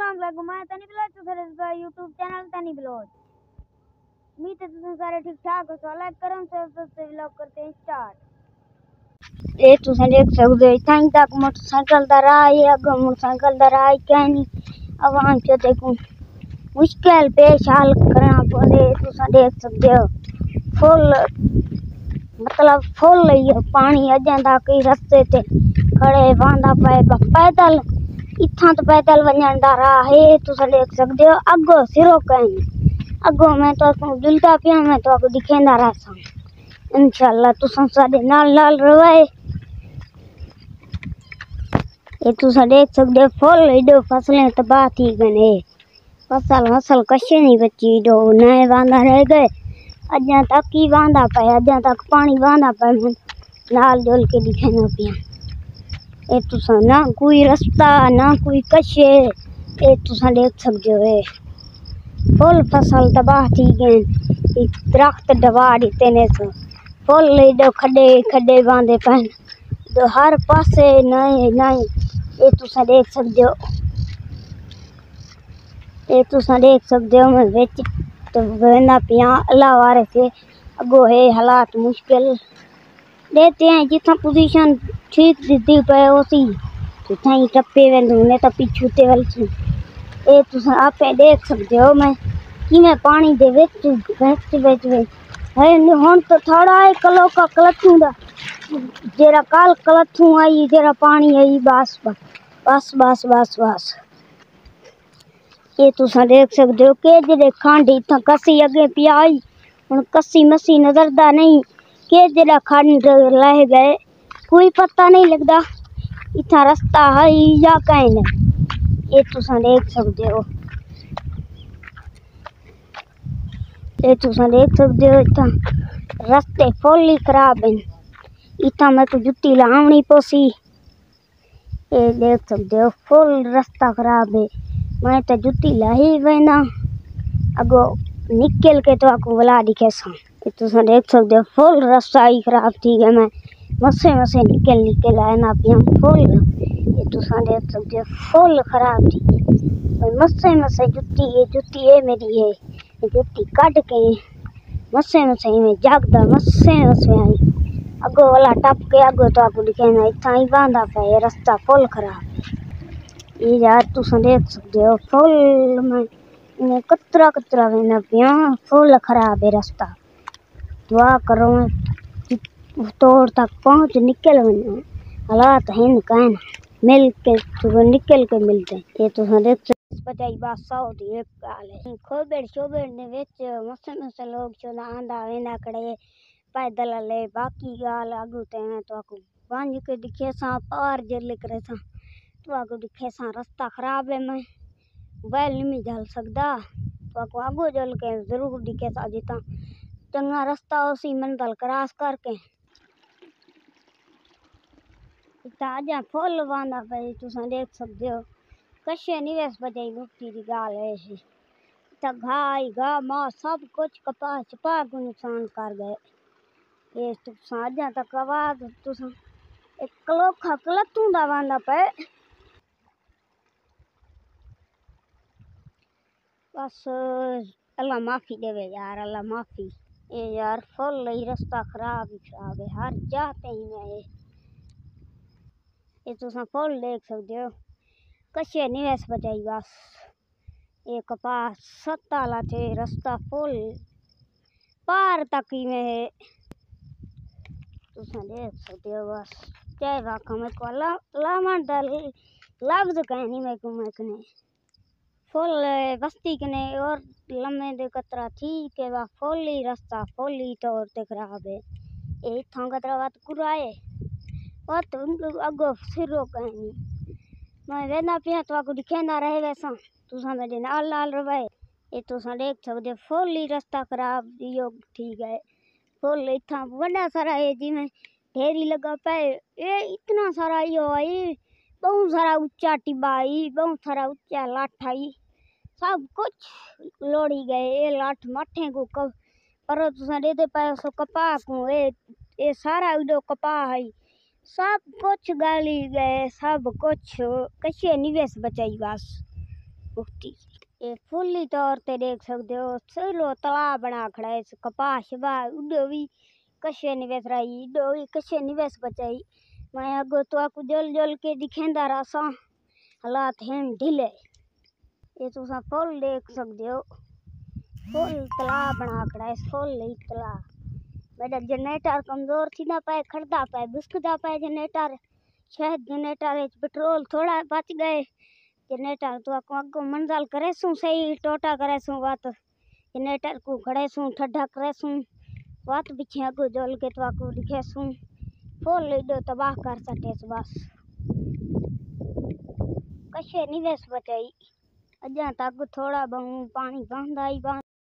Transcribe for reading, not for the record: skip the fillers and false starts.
अस्सलाम वालेकुम। मैं तनी बिलोच फिर यूट्यूब चैनल तनी बिलोच। उम्मीद है तुम सारे ठीक ठाक हो। तो लाइक करो से व्लॉग करते हैं स्टार्ट। ये तुम देख सकते हो इतना तक मोटरसाइकिल दा रहा है। अगो मोटरसाइकिल दा रहा है क्या नहीं। अब हम क्या देखूं मुश्किल पेश हाल करना पड़े। तुम देख सकते हो फुल मतलब फुल पानी अजा तक रस्ते ते खड़े बांधा पे पैदल इतना तो पैदल वजन दा रहा है। तुम देख सकते हो अगो सिरो कहीं अगो मैं तो जुलता पिया मैं तो आपको दिखेंदा रहा इंशाल्लाह तुम साडे नाल नाल रहे। ये तुम देख सकते हो फुल एडो फसलें तबाह थी गए। फसल कशे नहीं बची दो नए बांधा रह गए। अजा तक ही बांधा पे अजा तक पानी बांधा पे नाल जुल के दिखेंदा पिया। ये तुसा ना कोई रास्ता ना कोई कशे। ये तुसा देख सकते हो फुल फसल तबाह थी गए। दरख्त दबा दिते ने फुल एडो खड्डे खड्डे बांधे पे तो हर पासे नए नए। ये तुसा देख सकते हो ये तुसा देख सकते हो मैं बेच तो वेंदा पिया अल्लाह वारे से अगो है हालात मुश्किल देते हैं जितना पोजीशन ठीक दी पे उसी जितना ही टप्पे वेंदू ने तो पिछूते वलसी। ये तुम आप देख सकते हो मैं कि मैं पानी दे विच है हुन तो थोड़ा है कलो का कलथू दा जेरा काल कलथू आई जेरा पानी आई बस बस बस बस बस। ये तुम देख सकते हो के जेरे खांडी इतना कसी अगे पिया आई हुन कसी मसी नजरदा नहीं के जेरा खंड लह गए कोई पता नहीं लगता इतना रास्ता है या कहीं नहीं। ये तुम देख सकते हो ये तुम देख सकते हो इतना रास्ते फुल ही खराब हैं। इतना मैं तो जुत्ती लावनी पोसी। ये देख सकते हो फुल रास्ता खराब है। मैं तो जुत्ती लाई वेना अगो निकल के तो आपको बुला दिखे सा। ये तुम देख सकते हो फुल रास्ता ही खराब थी गया। मैं मसे मसे निकल आए ना पिया फुल। ये तुम देख सकते हो फुल खराब थी मसे मसे जुत्ती है मेरी है जुत्ती काट के मसे मसे में जागदा मसे मसे आई अगो वाला टप के अगो तो आपको दिखेना इतना ही बांधा पे रास्ता फुल खराब है। ये यार तुम देख सकते हो फुल में कतरा कतरा वेना पिया फुल खराब है रास्ता। दुआ करो तोड़ तक पहुंच निकल वना हालात हैं कहना मिल के निकल के मिलते। ये तुम देख पचाई बात सौ थी एक गाल है खोबेड़ शोबेड़ ने विच मसे मसे लोग चोदा आंदा वेना खड़े पैदल ले बाकी गाल आगू ते तो आकू बांझ के दिखे सा पार जल्ले करे सा तो आगू दिखे सा रास्ता खराब है। मैं बैल नहीं जल सकदा तो आकू आगू जल के जरूर दिखे सा जिता चंगा रास्ता उसी मंजिल क्रॉस करके ताजा फुल बांधा पे तुम देख सकते हो कशे नहीं वैस बजाई मुक्ति की गाल है घाई घा मां सब कुछ कपास छपा को नुकसान कर गए। ये तुम साजा तक आवाज तुम एक कलोखा कलतू दा बांधा पे बस अल्लाह माफी देवे यार अल्लाह माफी। ये यार फुल ही रास्ता खराब है हर जाते ही मैं ये तुम फुल देख सकते हो कशे नहीं वैस बचाई बस ये कपास सत्ताला थे रास्ता फुल पार तक ही में है। तुम देख सकते हो बस चाहे वाका मैं को लामन दल लफ्ज कहनी मैं को मैं कने फुल बस्ती कने और लम्बे दे कतरा थी के वा फुल ही रास्ता फुल ही तौर ते खराब है। ये थां कतरा बात कुराए बात अगो सिरो कहनी मैं वेना पिया तो आगू दिखेंदा रहे वैसा तुसा मेरे नाल नाल रहे। ये तुसा देख सकते फुल ही रास्ता खराब यो ठीक है फुल इतना बड़ा सारा है जी में ढेरी लगा पे ये इतना सारा यो आई बहुत सारा ऊंचा टिब्बा आई बहुत सारा ऊंचा लाठ आई सब कुछ लोड़ी गए। ये लाठ माठे को कब पर तुसा दे पाए सो कपा को ये सारा उडो कपा है सब कुछ गाली गए सब कुछ कशे निवेश बचाई बस। उगती। ये फुल्ली तौर ते देख सकते हो सलो तालाब बना खड़ा है। कपास उडो भी कशे निवेश रही इडो भी कशे निवेश बचाई। मैं अगो तो आपको जल जल के दिखेंदा रासा हालात हैं ढीले। ये तुसा फुल देख सकते हो फुल तालाब बना खड़ा है। फुल ही तालाब मेरा जनरेटर कमजोर थी ना पाए खड़दा पाए बिस्कदा पाए जनरेटर शायद जनरेटर पेट्रोल थोड़ा बच गए। जनरेटर तो आपको अगो मंजल करे सू सही टोटा करे सू बात जनरेटर को खड़े सू ठड्डा करे सू बात पीछे अगो जल के तो आपको दिखे सू फुल इडो तबाह कर सके बस कशे निवेश बचाई। अजा तक थोड़ा बहु पानी बंद आई